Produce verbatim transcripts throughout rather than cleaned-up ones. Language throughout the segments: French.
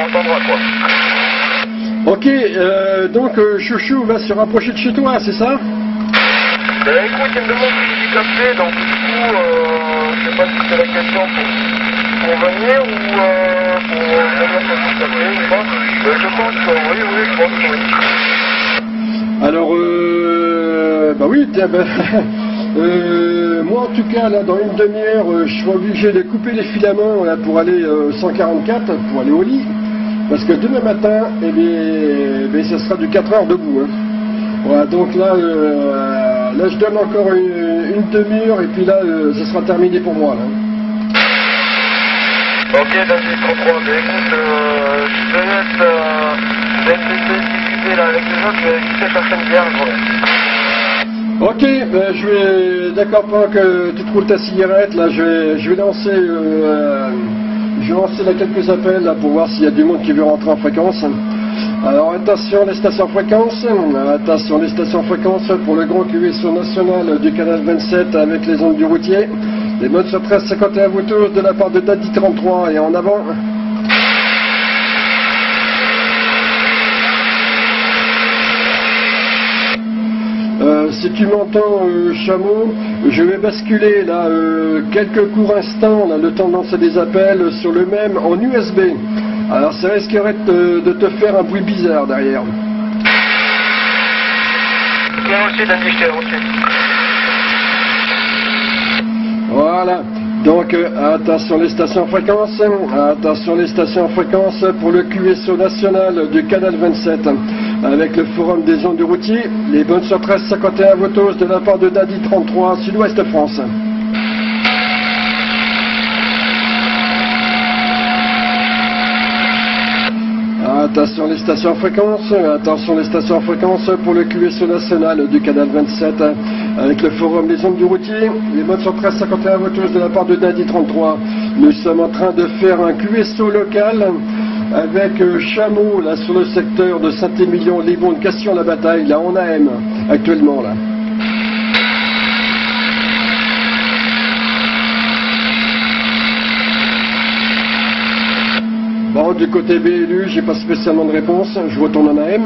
entendra quoi. Ok, euh, donc euh, Chouchou va se rapprocher de chez toi, c'est ça? Ben écoute, il me demande si j'ai capté, donc du coup, euh, je sais pas si c'est la question pour, pour venir ou euh, pour venir sur le café ou pas. Ben, je pense que oui, oui, je pense que oui. Alors, euh, bah oui, tiens, ben, euh, moi en tout cas, là, dans une demi-heure, euh, je serai obligé de couper les filaments là, pour aller euh, cent quarante-quatre, pour aller au lit. Parce que demain matin, eh bien, eh bien, ça sera du quatre heures debout. Hein. Voilà, donc là, euh, là, je donne encore une, une demi-heure et puis là, euh, ça sera terminé pour moi. Là. Ok, David trente-trois, mais écoute, euh, je te laisse, euh, je vais te laisser discuter là avec les autres, je vais quitter chercher une bière, je reviens. Ok, ben, je vais, d'accord, pendant que tu te roules ta cigarette, là, je vais, je vais lancer, euh, je vais lancer là quelques appels là, pour voir s'il y a du monde qui veut rentrer en fréquence. Alors attention les stations fréquences, attention les stations fréquences pour le grand Q S O national du canal vingt-sept avec les ondes du routier. Les modes sur treize cinquante et un vous tous de la part de Daddy trente-trois et en avant. Euh, si tu m'entends, euh, Chameau, je vais basculer là euh, quelques courts instants, là, le temps de lancer des appels sur le même en U S B. Alors ça risquerait de, de te faire un bruit bizarre derrière. Bien aussi, Danny, je t'ai reçu. Voilà. Donc euh, attention les stations fréquences, attention les stations fréquences pour le Q S O national du canal vingt-sept avec le forum des ondes du routier, les bonnes sur treize cinquante et un votos de la part de Daddy trente-trois, Sud-Ouest France. Attention les stations fréquences, attention les stations fréquences pour le Q S O national du canal vingt-sept avec le forum des ondes du routier, les modes sur treize cinquante et un votos de la part de Daddy trente-trois. Nous sommes en train de faire un Q S O local avec euh, Chameau là sur le secteur de Saint-Émilion, Livonne, Castillon-la-Bataille, là en A M actuellement là. Bon, du côté B L U, j'ai pas spécialement de réponse, je retourne en A M.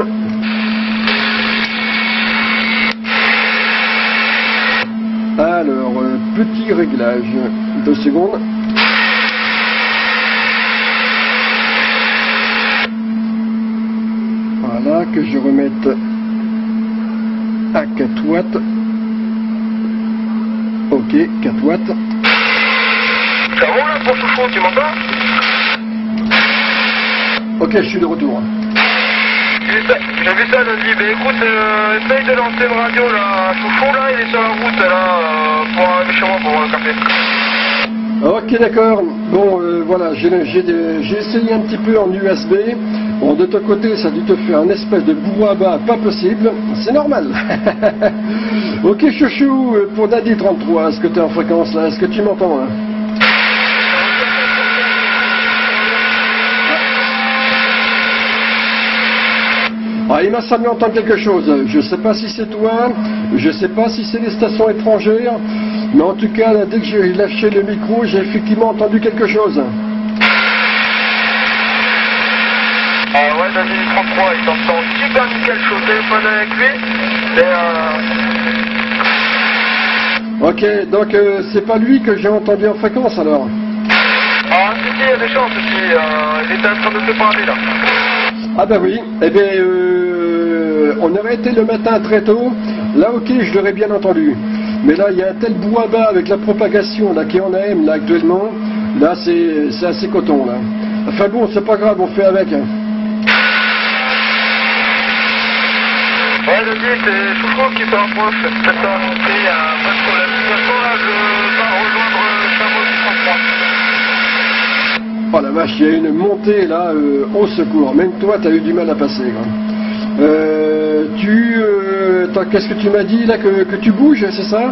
Alors, euh, petit réglage, deux secondes. Voilà, que je remette à quatre watts. Ok, quatre watts. Ça roule là pour Chouchou, tu m'entends? Ok, je suis de retour. J'ai vu ça, David. Mais écoute, euh, essaye de lancer une radio là. Chouchou là, il est sur la route là, euh, pour arriver chez moi pour boire un café. Ok, d'accord. Bon, euh, voilà, j'ai essayé un petit peu en U S B. Bon, de ton côté, ça a dû te faire une espèce de brouhaha pas possible. C'est normal. Ok, Chouchou, pour Daddy trente-trois, est-ce que tu es en fréquence là? Est-ce que tu m'entends là? Ah, il m'a semblé entendre quelque chose. Je ne sais pas si c'est toi, je ne sais pas si c'est les stations étrangères, mais en tout cas, là, dès que j'ai lâché le micro, j'ai effectivement entendu quelque chose. Ah ouais, David trente-trois, il t'entend super nickel, je suis au téléphone avec lui. Et euh... Ok, donc euh, c'est pas lui que j'ai entendu en fréquence alors? Ah si, si, il y a des chances aussi, euh, il était en train de te parler là. Ah bah oui, eh bien, euh, on aurait été le matin très tôt, là ok, je l'aurais bien entendu. Mais là, il y a un tel brouhaha avec la propagation là, qui est en A M là actuellement, là c'est assez coton là. Enfin bon, c'est pas grave, on fait avec. Hein. Ouais, je dis, c'est Chouchou qui se rapproche, c'est ça, il y a pas de problème. De toute façon, là, je pars rejoindre Chameau du trente-trois. Oh la vache, il y a une montée là, euh, au secours. Même toi, t'as eu du mal à passer. Euh, tu, euh, qu'est-ce que tu m'as dit là, que, que tu bouges, c'est ça?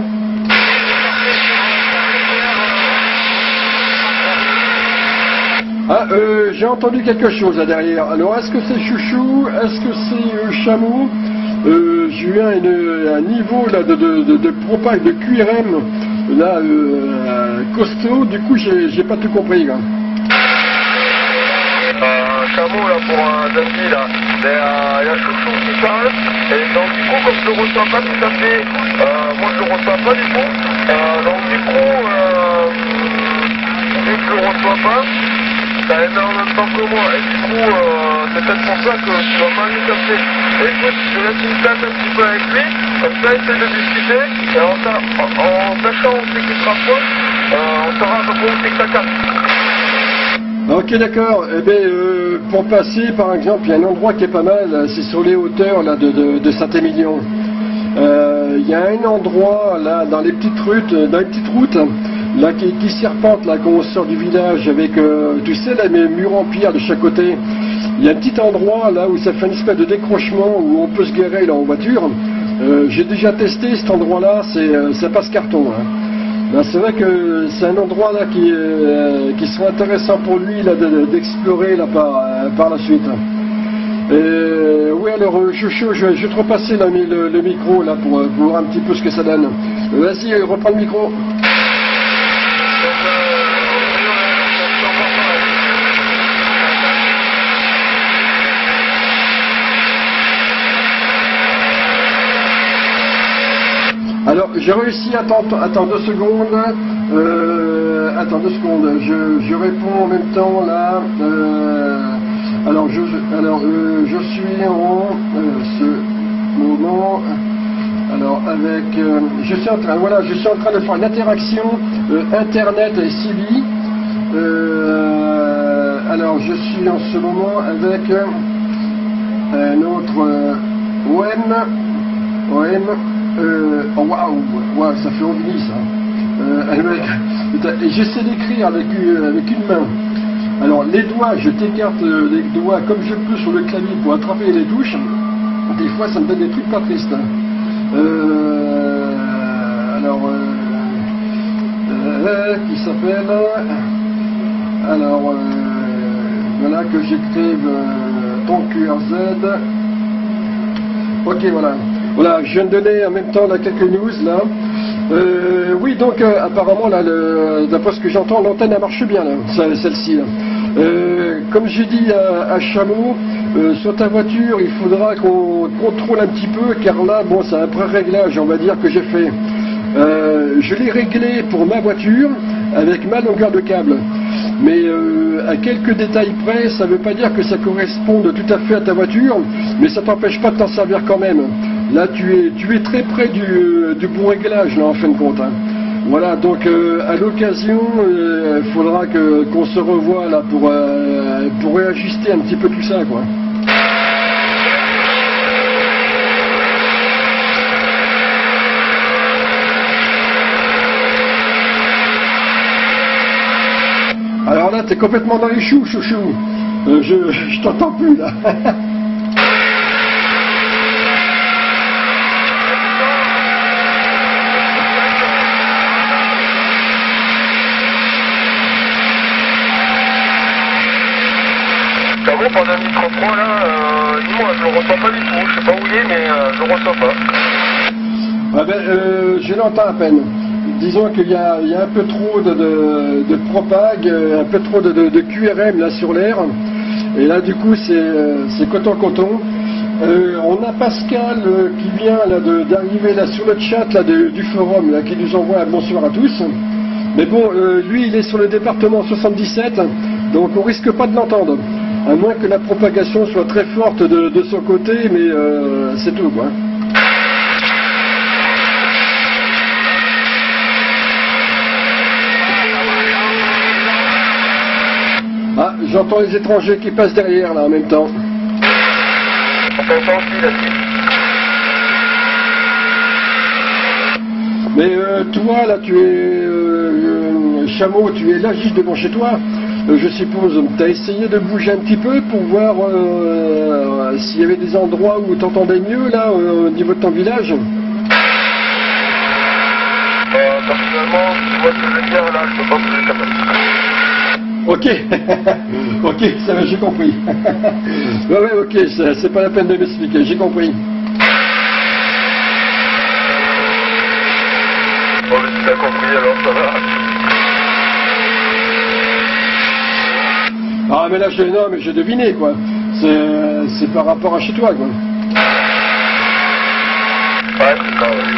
Ah, euh, j'ai entendu quelque chose là derrière. Alors, est-ce que c'est Chouchou? Est-ce que c'est euh, Chameau? euh, J'ai eu un, un niveau là de, de, de, de propage de Q R M là euh, costaud. Du coup, j'ai pas tout compris là. Euh, un chameau là pour un dandy là. Mais euh, il y a Chouchou qui parle. Et donc du coup comme je le reçois pas tout à fait, euh, moi je le reçois pas du coup. Euh, donc du coup, euh, vu que je le reçois pas, ça émet en même temps que moi. Et du coup, euh, c'est peut-être pour ça que tu vas mal nous capter. Et écoute, je laisse une place un petit peu avec lui, comme ça essaie de discuter. Et en, en, en sachant où c'est qu'il se rapproche, euh, on saura à peu près où c'est que ça capte. Ok, d'accord. Eh bien, euh, pour passer, par exemple, il y a un endroit qui est pas mal, c'est sur les hauteurs là, de, de, de Saint-Émilion. Euh, il y a un endroit, là, dans les petites routes, dans les petites routes, là, qui, qui serpente, là, quand on sort du village, avec, euh, tu sais, là, mes murs en pierre de chaque côté. Il y a un petit endroit, là, où ça fait une espèce de décrochement, où on peut se garer, là, en voiture. Euh, j'ai déjà testé cet endroit-là, c'est, euh, ça passe carton, hein. C'est vrai que c'est un endroit là qui, euh, qui serait intéressant pour lui là, d'explorer là, par, euh, par la suite. Et, oui, alors Chouchou, je, je vais te repasser là, le, le micro là, pour, pour voir un petit peu ce que ça donne. Vas-y, reprends le micro. Alors, j'ai réussi à attendre, attends deux secondes. Euh, attends deux secondes. Je, je réponds en même temps là. Euh, alors, je, alors euh, je suis en euh, ce moment. Alors, avec, euh, je suis en train, voilà, je suis en train de faire une interaction euh, Internet et C B. Euh, alors, je suis en ce moment avec euh, un autre euh, O M. O M. Euh, oh waouh, wow, ça fait envie ça. Euh, et j'essaie d'écrire avec, euh, avec une main. Alors les doigts, je t'écarte euh, les doigts comme je peux sur le clavier pour attraper les touches. Des fois ça me donne des trucs pas tristes. Euh, alors, euh, euh, qui s'appelle. Alors, euh, voilà que j'écrive euh, ton Q R Z. Ok, voilà. Voilà, je viens de donner en même temps là, quelques news là. Euh, oui, donc euh, apparemment là, d'après ce que j'entends, l'antenne elle marche bien là, celle-ci. Là. Euh, comme j'ai dit à, à Chameau, euh, sur ta voiture, il faudra qu'on contrôle un petit peu, car là, bon, c'est un pré-réglage, on va dire que j'ai fait. Euh, je l'ai réglé pour ma voiture avec ma longueur de câble. Mais euh, à quelques détails près, ça ne veut pas dire que ça corresponde tout à fait à ta voiture, mais ça t'empêche pas de t'en servir quand même. Là, tu es, tu es très près du, du bon réglage, là, en fin de compte. Hein. Voilà, donc euh, à l'occasion, il euh, faudra que, qu'on se revoie là pour, euh, pour réajuster un petit peu tout ça, quoi. Alors là, t'es complètement dans les choux, chouchou. Euh, je, je t'entends plus, là. J'avoue, pendant un micro trois là, euh, dis-moi, je le ressens pas du tout. Je sais pas où il est, mais euh, je le ressens pas. Ah ben, euh, je l'entends à peine. Disons qu'il y a, il y a un peu trop de, de, de propag, un peu trop de, de, de Q R M là sur l'air. Et là, du coup, c'est coton-coton. Euh, on a Pascal euh, qui vient là d'arriver là sur le chat là, de, du forum, là, qui nous envoie un bonsoir à tous. Mais bon, euh, lui, il est sur le département soixante-dix-sept, donc on risque pas de l'entendre. À moins que la propagation soit très forte de, de son côté, mais euh, c'est tout, quoi. Ah, j'entends les étrangers qui passent derrière, là, en même temps. On t'entend aussi, là-dessus. Mais euh, toi, là, tu es... Euh, Chameau, tu es là, juste devant chez toi. Euh, je suppose, tu as essayé de bouger un petit peu pour voir euh, s'il y avait des endroits où tu entendais mieux, là, euh, au niveau de ton village. Euh, personnellement, tu vois ce que je veux dire, là, je peux pas bouger quand même. Ok, ok, ça va, j'ai compris. Ouais, ouais, ok, c'est pas la peine de m'expliquer, j'ai compris. Bon, mais si t'as compris, alors ça va. Ah mais là, j'ai, non, mais j'ai deviné, quoi. C'est, c'est par rapport à chez toi, quoi. Ouais, c'est ça, ouais.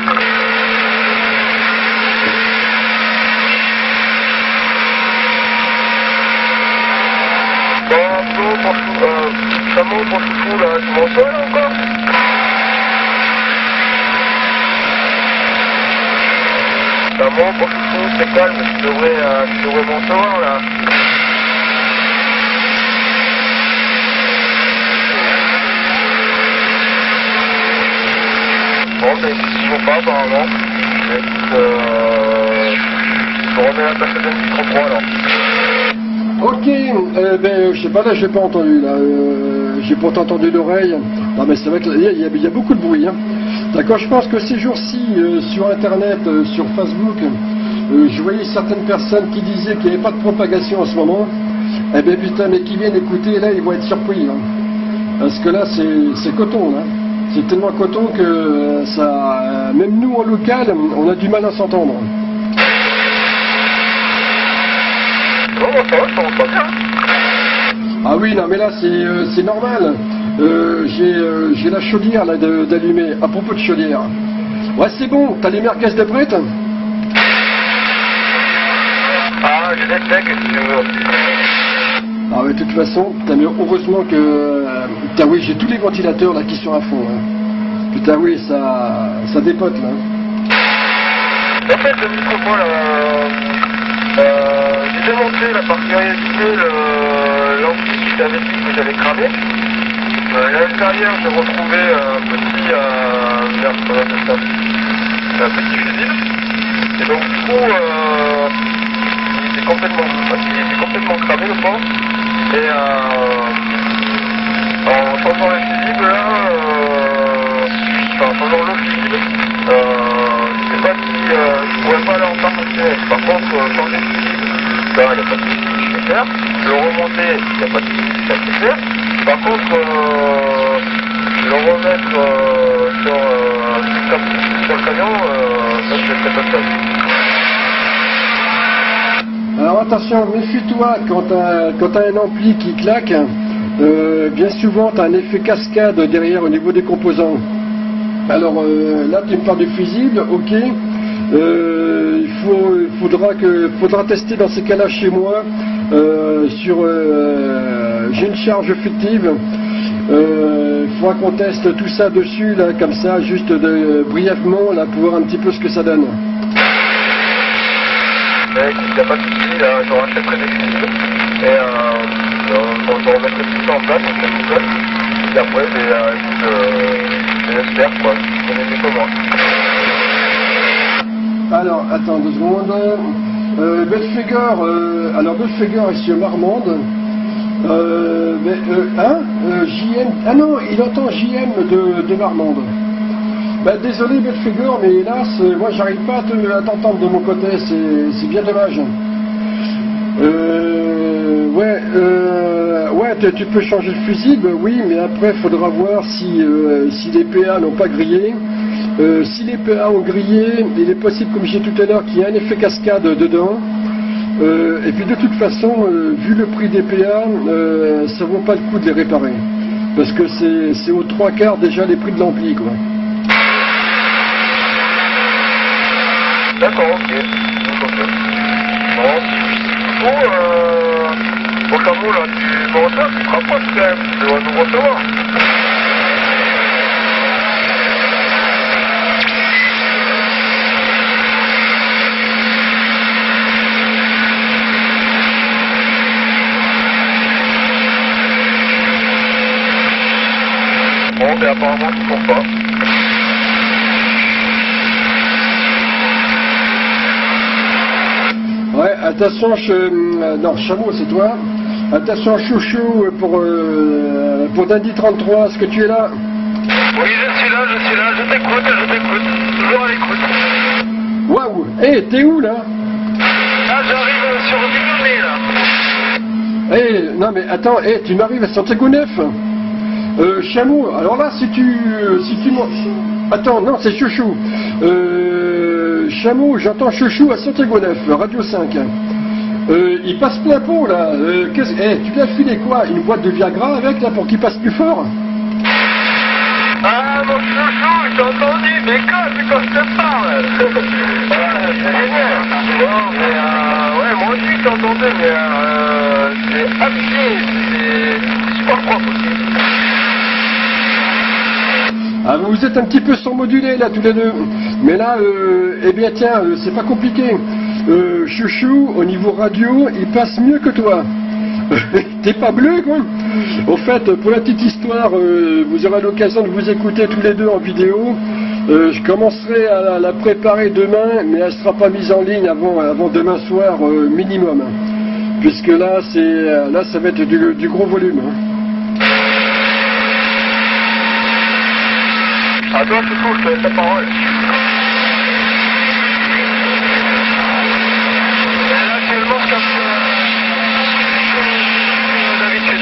Bon, Flo, pour Chou, euh, Chameau, pour Chouchou, là, tu m'entends, là, encore? Chameau, pour Chouchou, c'est calme, tu devrais, euh, tu devrais m'entendre, là. Bon, ben, écoute, ils vont pas, apparemment. Mais écoute, euh... je remets la personne de micro trois, alors. Ok, euh, ben, je sais pas, là, j'ai pas entendu, là. Euh, j'ai pourtant entendu l'oreille. Non, mais c'est vrai qu'il y, a- y a beaucoup de bruit, hein. D'accord, je pense que ces jours-ci, euh, sur Internet, euh, sur Facebook, euh, je voyais certaines personnes qui disaient qu'il n'y avait pas de propagation en ce moment. Eh ben, putain, mais qui viennent écouter, là, ils vont être surpris, hein. Parce que là, c'est, c'est coton, là. C'est tellement coton que euh, ça, euh, même nous en local, on a du mal à s'entendre. Non, moi, ça va, je t'entends pas bien. Ah oui, non, mais là, c'est, euh, c'est normal. Euh, j'ai, euh, j'ai la chaudière là de- d'allumer. À propos de chaudière. Ouais, c'est bon. T'as les merguez de prête? Ah, j'ai des steaks, si tu veux. Ah ouais, de toute façon, putain, mais heureusement que... euh, putain, oui, j'ai tous les ventilateurs là qui sont à fond. Hein. Putain, oui, ça, ça dépote là. En fait, le microphone, euh, euh, j'ai démonté la par curiosité le- l'ampli qui avait dit que j'avais cramé. Euh, à l'intérieur, j'ai retrouvé un petit, euh, merde, comment on appelle ça, un petit fusible. Et donc, du coup, euh, il était complètement, il était complètement cramé, je pense. Et euh, en changeant le fusible, là, euh, enfin, en changeant le fusible, euh, je sais pas si euh, je pourrais pas aller en faire fonctionner. Par contre, euh, changer le fusible, là, il n'y a pas de souci, je vais faire. Le remonter, il n'y a pas de souci, ça peut faire. Par contre, euh, le remettre euh, sur, euh, sur, sur le camion, euh, ça, je ne sais pas ça. Alors attention, méfie-toi quand t'as, quand t'as un ampli qui claque. Euh, bien souvent, t'as un effet cascade derrière au niveau des composants. Alors euh, là, tu me parles du fusible, ok. Euh, il faut, il faudra que, faudra tester dans ces cas-là chez moi. Euh, sur, euh, j'ai une charge fictive. Euh, il faudra qu'on teste tout ça dessus, là, comme ça, juste de, brièvement, là, pour voir un petit peu ce que ça donne. Mais écoute, il n'y a pas de souci, là, je rachèterai des fusibles. Et euh, je remettrai tout ça en place, on fait tout seul. Et après, ben, euh, écoute, euh, j'espère, quoi. Je connais mieux que moi. Alors, attends deux secondes. Euh, Belphégor, euh, alors Belphégor est sur Marmande. Euh, mais, euh, hein euh, J M, ah non, il entend J M de, de Marmande. Bah, désolé Belphégor, mais hélas, euh, moi j'arrive pas à, te, à t'entendre de mon côté, c'est, c'est bien dommage. Euh, ouais, euh, ouais, tu, tu peux changer le fusible, oui, mais après il faudra voir si, euh, si les P A n'ont pas grillé. Euh, si les P A ont grillé, il est possible, comme j'ai dit tout à l'heure, qu'il y ait un effet cascade dedans. Euh, et puis de toute façon, euh, vu le prix des P A, euh, ça vaut pas le coup de les réparer. Parce que c'est, c'est aux trois quarts déjà les prix de l'ampli, quoi. D'accord, ok. Ok. Bon, bon, euh, bon, Camo, là, tu me reçois, tu te rapproches quand même, tu dois nous recevoir. Bon, mais apparemment, ils font pas. Ouais, attention, je, euh, non, Chameau, c'est toi. Attention, Chouchou, pour, euh, pour Dandy trente-trois, est-ce que tu es là? Oui, je suis là, je suis là, je t'écoute, je t'écoute, toujours à l'écoute. Waouh! Eh, t'es où, là? Là, j'arrive sur Vignonnet, là. Eh, non, mais attends, eh, tu m'arrives à Santiago-Neuf? Euh, Chameau, alors là, si tu... Si tu m'en- Attends, non, c'est Chouchou. Euh, Chameau, j'entends Chouchou à Santiago-Neuf, Radio cinq. Euh, il passe plein pot là. Euh, qu'est-ce... Eh, tu lui as filé quoi? Une boîte de Viagra avec là pour qu'il passe plus fort? Ah mon chouchou, j'ai entendu, mais quand c'est quand je te parle. Ouais, c'est génial. Bon, mais euh, ouais, moi aussi j'ai entendu, mais euh, c'est habillé, c'est super propre aussi. Ah, vous êtes un petit peu surmodulés là tous les deux. Mais là, euh, eh bien tiens, euh, c'est pas compliqué. Euh, Chouchou, au niveau radio, il passe mieux que toi. T'es pas bleu quoi. Au fait, pour la petite histoire, euh, vous aurez l'occasion de vous écouter tous les deux en vidéo. Euh, je commencerai à la, la préparer demain, mais elle sera pas mise en ligne avant, avant demain soir euh, minimum. Puisque là, c'est là ça va être du, du gros volume. Hein. À toi, Chouchou, je te laisse la parole. Là, actuellement, je capte d'habitude.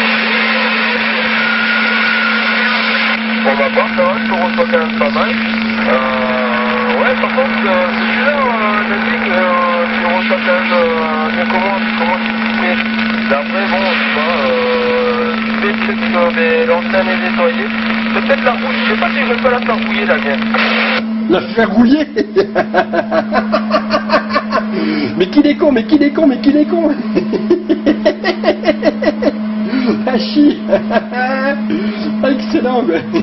Pour ma part, ça va, je te reçois quand même pas mal. Euh, ouais, par contre, euh, c'est celui-là, euh, Nancy, que euh, tu reçois quand même euh, bien comment, comment tu te mets. D'après, bon, je sais pas, euh, tu fais peut-être des l'antenne est nettoyée. Peut-être la rouille, je sais pas si je vais pas la faire rouiller la mienne. La faire rouiller. Mais qui est con, mais qui est con, mais qui est con. Ah chi. Excellent.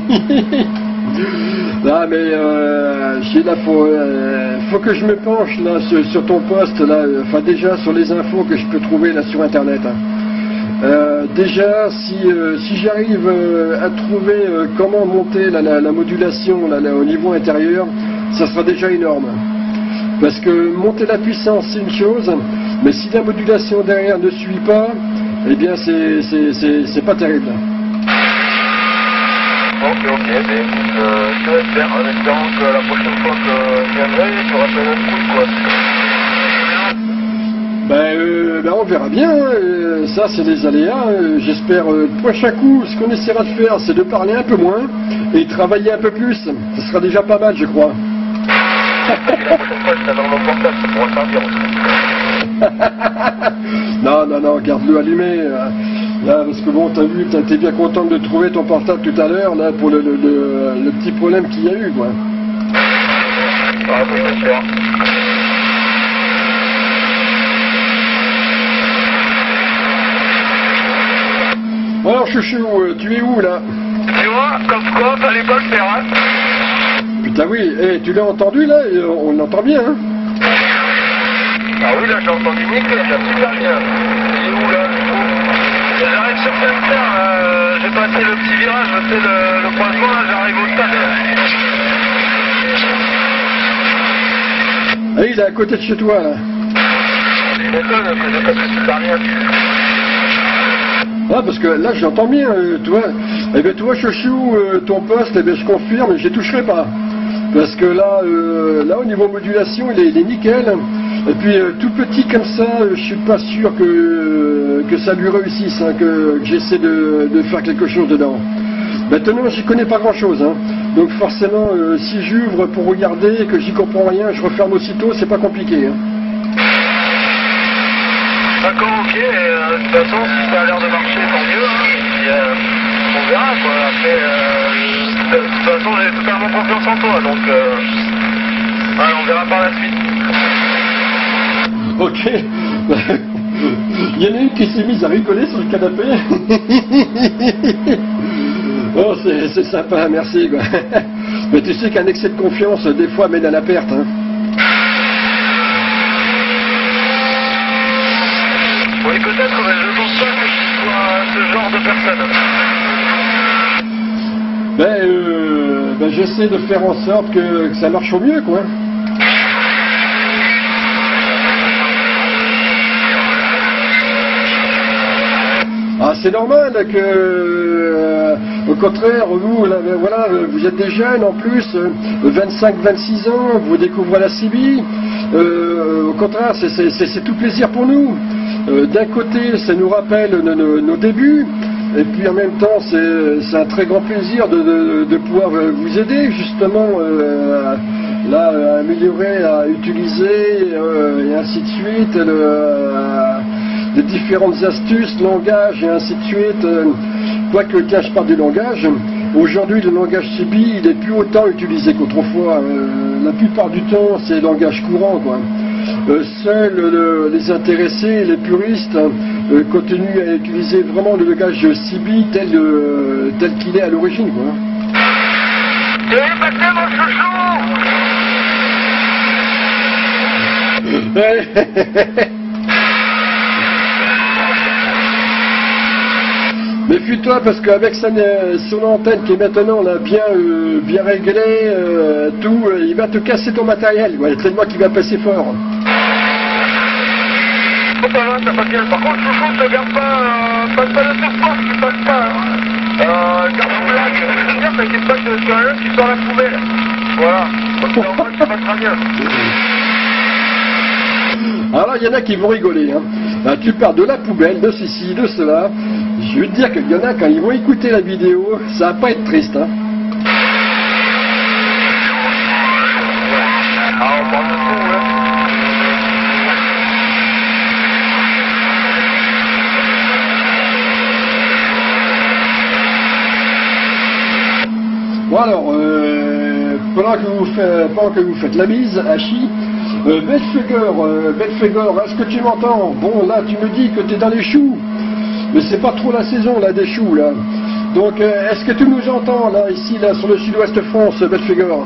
Là mais euh, j'ai là faut, euh, faut que je me penche là sur, sur ton poste là, enfin déjà sur les infos que je peux trouver là sur internet. Hein. Euh, déjà, si, euh, si j'arrive euh, à trouver euh, comment monter la, la, la modulation là, là, au niveau intérieur, ça sera déjà énorme. Parce que monter la puissance, c'est une chose, mais si la modulation derrière ne suit pas, eh bien, c'est, c'est, c'est, c'est pas terrible. Ok, ok, mais écoute, euh, je vais faire en espérant que la prochaine fois que je viendrai, tu auras fait notre coup, quoi. Ben, euh, ben on verra bien, euh, ça c'est des aléas, euh, j'espère euh, le prochain coup, ce qu'on essaiera de faire c'est de parler un peu moins et travailler un peu plus, ce sera déjà pas mal je crois. La prochaine fois je serai dans mon portable, ça pourra servir aussi. Non, non, non, garde-le allumé, euh, là parce que bon t'as vu, t'es bien content de trouver ton portable tout à l'heure, là pour le, le, le, le petit problème qu'il y a eu quoi. Ah, c'est sûr. Alors Chouchou, tu es où là? Tu vois, comme quoi, fallait pas le faire, hein. Putain oui, eh, tu l'as entendu là? On l'entend bien, hein? Ah oui, là j'ai entendu nickel, ça super bien. Il est où là? J'arrive sur Saint-Pierre, euh, j'ai passé le petit virage, je fais le, le croisement, là j'arrive au stade. Ah il est à côté de chez toi là. Il m'étonne que j'ai passé super bien. Ah parce que là j'entends bien, euh, tu vois, eh bien tu vois Chouchou, euh, ton poste, eh bien je confirme, je toucherai pas. Parce que là, euh, là au niveau modulation, il est, il est nickel. Et puis euh, tout petit comme ça, euh, je suis pas sûr que, euh, que ça lui réussisse, hein, que, que j'essaie de, de faire quelque chose dedans. Maintenant j'y connais pas grand chose, hein. Donc forcément euh, si j'ouvre pour regarder et que j'y comprends rien, je referme aussitôt, c'est pas compliqué. Hein. D'accord, ok, et euh, de toute façon, si ça a l'air de marcher, tant mieux, hein, et puis euh, on verra, quoi. Après, euh, de toute façon, j'ai totalement confiance en toi, donc euh, ouais, on verra par la suite. Ok. Il y en a une qui s'est mise à rigoler sur le canapé. Oh, c'est, c'est sympa, merci, quoi. Mais tu sais qu'un excès de confiance, des fois, mène à la perte, hein. Oui, peut-être, mais je ne pense pas que je sois ce genre de personne. Ben, euh, ben j'essaie de faire en sorte que, que ça marche au mieux, quoi. Ah, c'est normal que, euh, au contraire, vous, là, voilà, vous êtes des jeunes en plus, vingt-cinq vingt-six ans, vous découvrez la C B. Euh, au contraire, c'est, c'est, c'est, c'est tout plaisir pour nous. Euh, d'un côté, ça nous rappelle nos, nos, nos débuts, et puis en même temps, c'est, c'est un très grand plaisir de, de, de pouvoir vous aider justement euh, là, à améliorer, à utiliser, euh, et ainsi de suite, le, euh, les différentes astuces, langage, et ainsi de suite. Euh, quoique, tiens, je parle du langage. Aujourd'hui, le langage C B I, il n'est plus autant utilisé qu'autrefois. Euh, la plupart du temps, c'est le langage courant, quoi. Euh, seuls le, les intéressés, les puristes, euh, continuent à utiliser vraiment le langage C B I tel, euh, tel qu'il est à l'origine, quoi. J'ai passé mon chouchou. Méfie-toi parce qu'avec son, son antenne qui est maintenant là, bien, euh, bien réglée, euh, tout, euh, il va te casser ton matériel, ouais, tellement qu'il va passer fort. Ça va, ça passe bien. Par contre, chouchou, ne regarde pas, euh, passe pas le surface, tu passes pas. Hein. Euh, garde ton blague. Je veux dire, t'inquiète pas que tu as rien, tu sors la poubelle. Voilà. Donc, normal, ça passera bien. Alors, il y en a qui vont rigoler, hein. Là, tu pars de la poubelle, de ceci, de cela. Je veux te dire qu'il y en a, quand ils vont écouter la vidéo, ça va pas être triste, hein. Ah, on parle de tout, hein. Bon alors, euh, pendant, que vous faites, pendant que vous faites la bise, Hachi, euh, Belfegor, euh, Belfegor, est-ce que tu m'entends? Bon, là, tu me dis que tu es dans les choux, mais c'est pas trop la saison, là, des choux, là. Donc, euh, est-ce que tu nous entends, là, ici, là, sur le sud-ouest de France, Belfegor?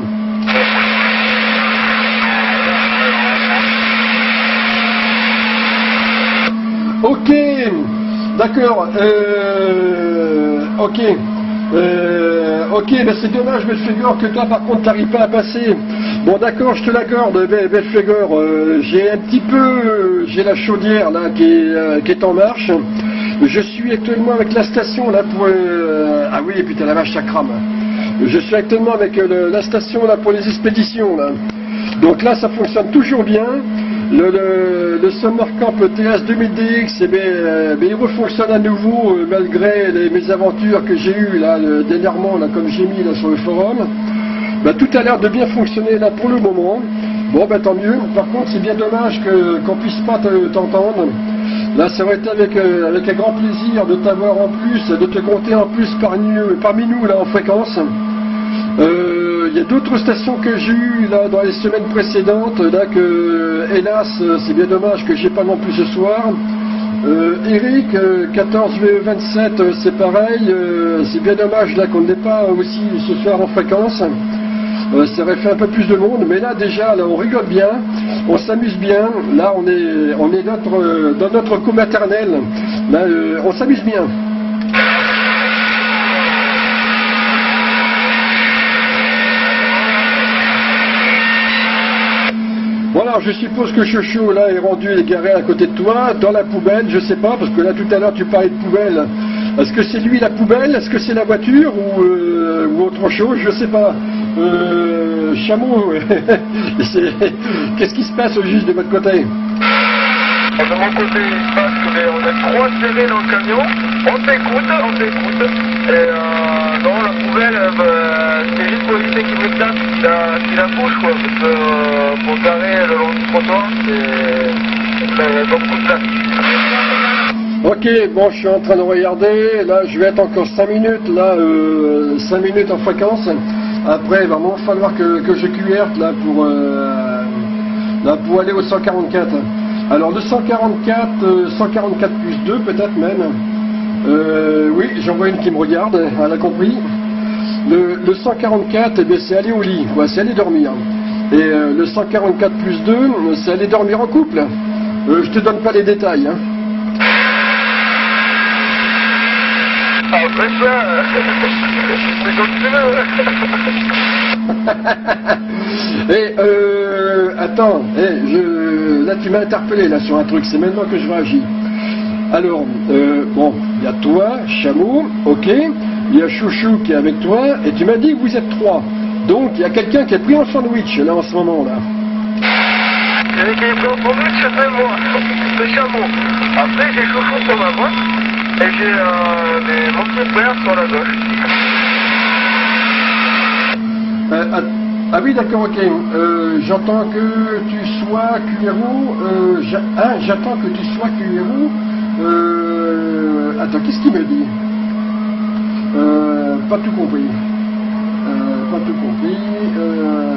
Ok, d'accord, euh, ok. Euh, ok, ben c'est dommage, Belfegor, que toi par contre t'arrives pas à passer. Bon d'accord, je te l'accorde, Belfegor, euh, j'ai un petit peu, euh, j'ai la chaudière là qui est, euh, qui est en marche. Je suis actuellement avec la station là pour, euh, ah oui, putain la vache ça crame. Je suis actuellement avec euh, le, la station là pour les expéditions là. Donc là ça fonctionne toujours bien. Le, le, le Summer Camp T S deux mille D X, eh bien, euh, il refonctionne à nouveau euh, malgré les mésaventures que j'ai eues là, le, dernièrement, là, comme j'ai mis là, sur le forum. Bah, tout a l'air de bien fonctionner là pour le moment. Bon, bah, tant mieux. Par contre, c'est bien dommage que, qu'on puisse pas t'entendre. Là, ça aurait été avec, euh, avec un grand plaisir de t'avoir en plus, de te compter en plus parmi, parmi nous là en fréquence. Euh, il y a d'autres stations que j'ai eues là dans les semaines précédentes, là que hélas c'est bien dommage que j'ai pas non plus ce soir. Euh, Eric, euh, quatorze V E vingt-sept, euh, c'est pareil, euh, c'est bien dommage là qu'on n'ait pas aussi ce soir en fréquence. Euh, ça aurait fait un peu plus de monde, mais là déjà là on rigole bien, on s'amuse bien, là on est on est notre, euh, dans notre co-maternel, là euh, on s'amuse bien. Voilà, je suppose que Chouchou là est rendu égaré à côté de toi, dans la poubelle, je sais pas, parce que là tout à l'heure tu parlais de poubelle. Est-ce que c'est lui la poubelle? Est-ce que c'est la voiture ou, euh, ou autre chose? Je sais pas. Euh, Chameau, qu'est-ce qui se passe au juste de votre côté? De mon côté, il se passe qu'on a trois serrés dans le camion, on t'écoute, on t'écoute, et euh, non, la poubelle, euh, bah, c'est juste pour éviter qu'il m'éclate, qu'il la, qu'il la bouge, quoi, parce que euh, pour garer le long du trottoir, c'est pas beaucoup de place. Ok, bon, je suis en train de regarder, là, je vais être encore cinq minutes, là, euh, cinq minutes en fréquence, après, il va vraiment falloir que, que je cuerte, là, pour, euh, là, pour aller au cent quarante-quatre. Alors le cent quarante-quatre, euh, cent quarante-quatre plus deux peut-être même, euh, oui j'en vois une qui me regarde, elle a compris. Le, le cent quarante-quatre, eh bien, c'est aller au lit, quoi, c'est aller dormir. Et euh, le cent quarante-quatre plus deux, c'est aller dormir en couple. Euh, je te donne pas les détails. Hein. Après ça, c'est comme tu veux. Et euh, attends, eh, je, là tu m'as interpellé là sur un truc, c'est maintenant que je réagis. Alors, euh, bon, il y a toi, Chameau, ok, il y a Chouchou qui est avec toi, et tu m'as dit que vous êtes trois. Donc il y a quelqu'un qui a pris un sandwich là en ce moment là. Celui qui est pris en sandwich, c'est moi, c'est Chameau. Après j'ai Chouchou sur ma droite, et j'ai euh, mon petit frère sur la gauche. Euh, Ah oui, d'accord, ok. Euh, j'entends que tu sois Q R O. Euh, ah, j'attends que tu sois Q R O. Euh, attends, qu'est-ce qu'il me dit? euh, Pas tout compris. Euh, pas tout compris. Euh,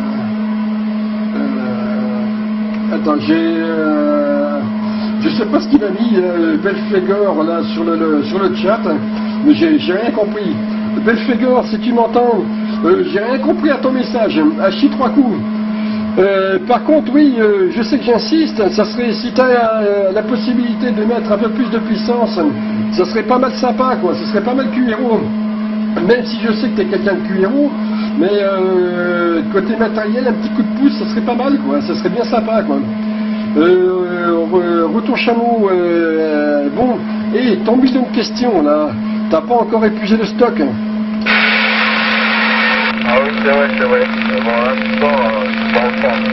euh, attends, j'ai... Euh, je sais pas ce qu'il a mis, euh, Belphégor, là, sur le, le, sur le chat, mais j'ai rien compris. Belphégor, si tu m'entends, euh, j'ai rien compris à ton message. Hachi trois coups. Euh, par contre, oui, euh, je sais que j'insiste, ça serait, si tu as euh, la possibilité de mettre un peu plus de puissance, ça serait pas mal sympa, quoi, ce serait pas mal Q R O. Même si je sais que tu es quelqu'un de Q R O, mais euh, côté matériel, un petit coup de pouce, ça serait pas mal, quoi, ça serait bien sympa, quoi. Euh, retour chameau, euh, bon, et ton million de questions, là, t'as pas encore épuisé le stock? Ah oui, c'est vrai, c'est vrai. Bon, là, c'est pas, euh, pas en forme.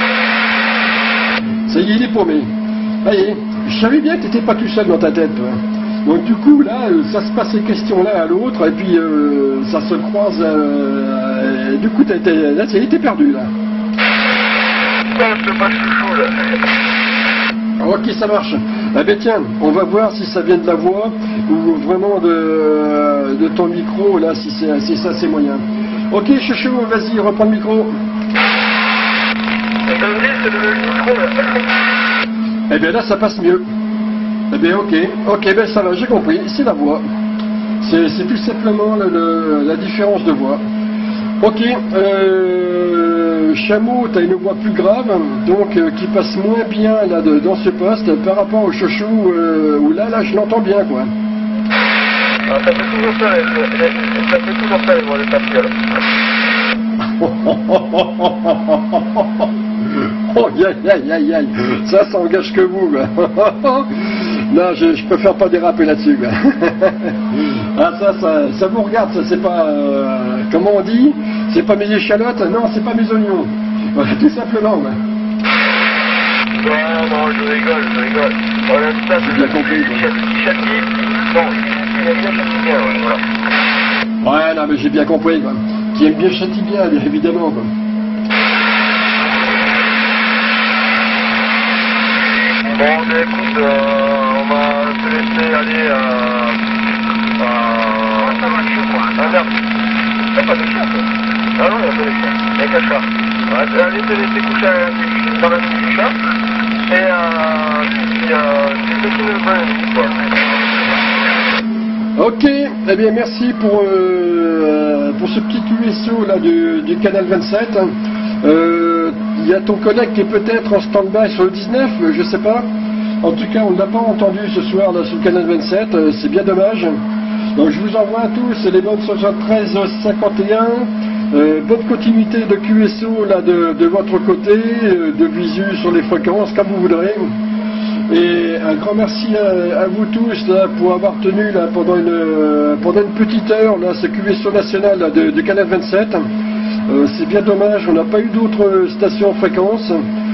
Ça y est, il est paumé. Allez, je savais bien que t'étais pas tout seul dans ta tête, toi. Donc du coup, là, ça se passe ces questions-là à l'autre, et puis euh, ça se croise, euh, et du coup, t'as été, là, ça y est, t'es perdu, là. Non, c'est pas chouchou, là. Ok, ça marche. Eh bien tiens, on va voir si ça vient de la voix, ou vraiment de, de ton micro, là, si, si ça c'est moyen. Ok, chouchou, vas-y, reprends le micro. C'est comme dit, c'est le micro, là. Eh bien là, ça passe mieux. Eh bien, ok, ok, ben ça va, j'ai compris, c'est la voix. C'est tout simplement le, le, la différence de voix. Ok, euh, Chameau, tu as une voix plus grave, donc euh, qui passe moins bien là de, dans ce poste par rapport au chouchou, euh, où là, là, je l'entends bien, quoi. Ah, ça fait toujours ça, les, les, les, ça fait toujours ça, les voix de Pascal. Oh, aïe, aïe, aïe, aïe, ça, ça engage que vous, quoi. Non, je, je préfère pas déraper là-dessus, quoi. Ah, ça, ça, ça vous regarde, ça, c'est pas, euh, comment on dit, c'est pas mes échalotes, non, c'est pas mes oignons. Voilà, tout simplement, quoi. Non, non, je rigole, je rigole. Voilà, ça, c'est bien compris, quoi. Châti, bon, il aime bien Châti bien, ouais, voilà. Ouais, non, mais j'ai bien compris, quoi. Qui aime bien Châti bien, bien évidemment, quoi. Bon, mais écoute, euh, on va te laisser aller à... à... ça va, je crois. Ah merde. Il n'y a pas de chien, toi. Ah non, il n'y a pas de chien. Il n'y a qu'un chat. On va aller te laisser coucher dans la nuit du chat. Et euh... puis, euh... tu fais une bonne nuit, quoi. Ok, eh bien merci pour, euh, pour ce petit Q S O là du, du canal vingt-sept. Euh, il y a ton collègue qui est peut-être en stand-by sur le dix-neuf, je sais pas. En tout cas, on ne l'a pas entendu ce soir là sur le canal vingt-sept, euh, c'est bien dommage. Donc je vous envoie à tous les bonnes soixante-treize cinquante et un. Euh, bonne continuité de Q S O là de, de votre côté, euh, de visu sur les fréquences, comme vous voudrez. Et un grand merci à, à vous tous là, pour avoir tenu là, pendant, une, pendant une petite heure là, ce Q S O national là, de, de canal vingt-sept. Euh, c'est bien dommage, on n'a pas eu d'autres stations en fréquence.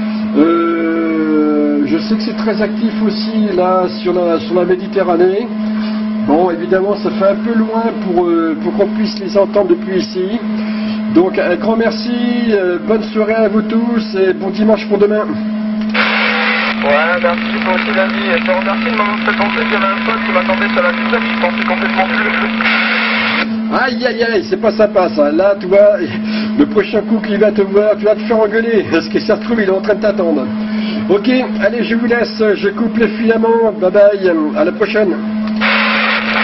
Euh, je sais que c'est très actif aussi là sur la, sur la Méditerranée. Bon, évidemment, ça fait un peu loin pour, euh, pour qu'on puisse les entendre depuis ici. Donc, un grand merci, euh, bonne soirée à vous tous et bon dimanche pour demain. Ouais, merci pour aussi l'ami. Je te remercie de m'avoir fait penser qu'il y avait un pote qui m'attendait sur la pizza, je pensais complètement plus. Aïe aïe aïe, c'est pas sympa ça. Là, tu vois, le prochain coup qu'il va te voir, tu vas te faire engueuler, parce que ça se trouve, il est en train de t'attendre. Ok, allez, je vous laisse, je coupe les filaments, bye bye, à la prochaine.